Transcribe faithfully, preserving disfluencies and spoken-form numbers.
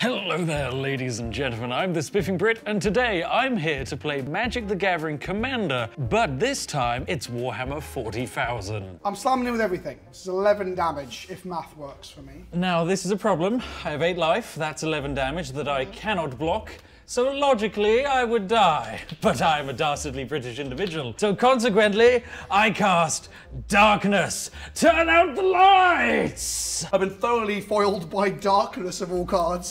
Hello there, ladies and gentlemen. I'm the Spiffing Brit, and today I'm here to play Magic the Gathering Commander, but this time it's Warhammer forty thousand. I'm slamming in with everything. This is eleven damage, if math works for me. Now, this is a problem. I have eight life, that's eleven damage that I cannot block. So logically, I would die. But I'm a dastardly British individual. So consequently, I cast Darkness. Turn out the lights! I've been thoroughly foiled by darkness of all cards.